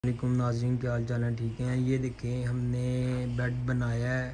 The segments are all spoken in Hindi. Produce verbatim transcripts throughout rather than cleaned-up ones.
वालेकुम नाज़रीन, क्या हाल चाल है? ठीक हैं। ये देखें, हमने बेड बनाया है,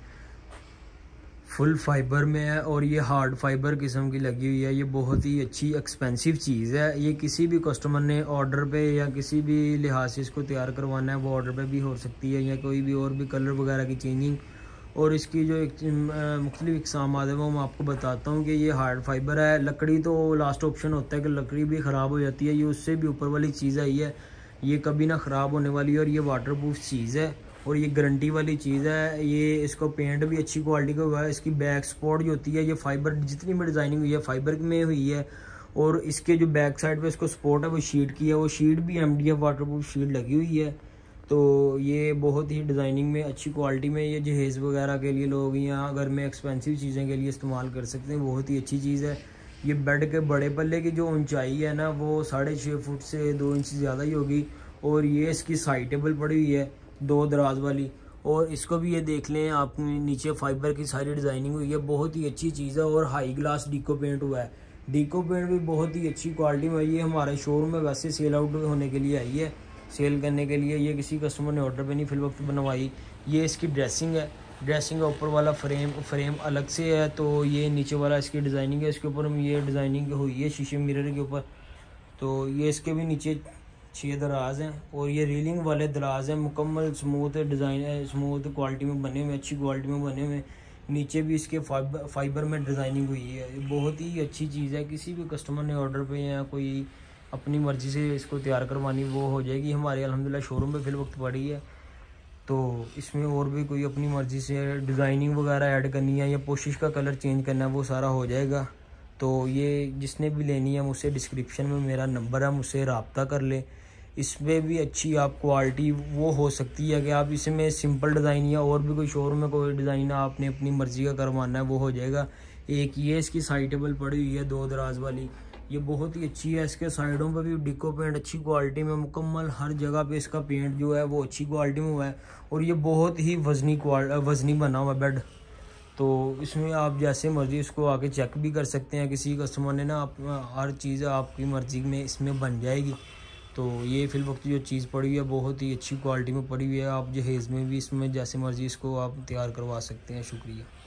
फुल फाइबर में है और ये हार्ड फाइबर किस्म की लगी हुई है। ये बहुत ही अच्छी एक्सपेंसिव चीज़ है। ये किसी भी कस्टमर ने ऑर्डर पे या किसी भी लिहाज से इसको तैयार करवाना है वो ऑर्डर पे भी हो सकती है, या कोई भी और भी कलर वगैरह की चेंजिंग। और इसकी जो एक मुख्तलिफ इकसाम आते हैं वो मैं आपको बताता हूँ कि ये हार्ड फाइबर है। लकड़ी तो लास्ट ऑप्शन होता है कि लकड़ी भी ख़राब हो जाती है, ये उससे भी ऊपर वाली चीज़ आई है। ये कभी ना ख़राब होने वाली है और ये वाटर प्रूफ चीज़ है और ये गारंटी वाली चीज़ है। ये इसको पेंट भी अच्छी क्वालिटी का हुआ है। इसकी बैक सपोर्ट जो होती है, ये फाइबर जितनी भी डिज़ाइनिंग हुई है फाइबर में हुई है। और इसके जो बैक साइड पे इसको सपोर्ट है वो शीट की है, वो शीट भी M D F waterproof sheet लगी हुई है। तो ये बहुत ही डिज़ाइनिंग में अच्छी क्वालिटी में, ये जहेज़ वगैरह के लिए लोग या घर में एक्सपेंसिव चीज़ें के लिए इस्तेमाल कर सकते हैं। बहुत ही अच्छी चीज़ है। ये बेड के बड़े पल्ले की जो ऊंचाई है ना वो साढ़े छः फुट से दो इंच ज़्यादा ही होगी। और ये इसकी साइड टेबल पड़ी हुई है दो दराज वाली। और इसको भी ये देख लें आप, नीचे फाइबर की सारी डिज़ाइनिंग हुई है। बहुत ही अच्छी चीज़ है और हाई ग्लास डीको पेंट हुआ है। डीको पेंट भी बहुत ही अच्छी क्वालिटी में। ये हमारे शोरूम में वैसे सेल आउट होने के लिए आई है, सेल करने के लिए। ये किसी कस्टमर ने ऑर्डर पे नहीं फिल वक्त बनवाई। ये इसकी ड्रेसिंग है। ड्रेसिंग का ऊपर वाला फ्रेम फ्रेम अलग से है, तो ये नीचे वाला इसकी डिज़ाइनिंग है। इसके ऊपर ये डिज़ाइनिंग हुई है शीशे मिरर के ऊपर। तो ये इसके भी नीचे छः दराज हैं और ये रीलिंग वाले दराज हैं। मुकम्मल स्मूथ डिज़ाइन है, स्मूथ क्वालिटी में बने हुए, अच्छी क्वालिटी में बने हुए। नीचे भी इसके फाइबर फाइबर में डिज़ाइनिंग हुई है। ये बहुत ही अच्छी चीज़ है। किसी भी कस्टमर ने ऑर्डर पे या कोई अपनी मर्ज़ी से इसको तैयार करवानी वो हो जाएगी। हमारे अल्हम्दुलिल्लाह शोरूम पे फिल वक्त पड़ी है। तो इसमें और भी कोई अपनी मर्ज़ी से डिज़ाइनिंग वगैरह ऐड करनी है या पोशिश का कलर चेंज करना है वो सारा हो जाएगा। तो ये जिसने भी लेनी है मुझसे डिस्क्रिप्शन में मेरा नंबर है, मुझसे रब्ता कर ले। इसमें भी अच्छी आप क्वालिटी वो हो सकती है कि आप इसमें सिंपल डिज़ाइन या और भी कोई शोरूम में कोई डिज़ाइन आपने अपनी मर्ज़ी का करवाना है वो हो जाएगा। एक ये इसकी साइड टेबल पड़ी हुई है दो दराज वाली, ये बहुत ही अच्छी है। इसके साइडों पे भी डिको पेंट अच्छी क्वालिटी में, मुकम्मल हर जगह पे इसका पेंट जो है वो अच्छी क्वालिटी में हुआ है। और ये बहुत ही वजनी वजनी बना हुआ बेड। तो इसमें आप जैसे मर्ज़ी इसको आके चेक भी कर सकते हैं। किसी कस्टमर ने ना, आप हर चीज़ आपकी मर्ज़ी में इसमें बन जाएगी। तो ये फिल वक्त जो चीज़ पड़ी हुई है बहुत ही अच्छी क्वालिटी में पड़ी हुई है। आप जहेज़ में भी इसमें जैसे मर्ज़ी इसको आप तैयार करवा सकते हैं। शुक्रिया।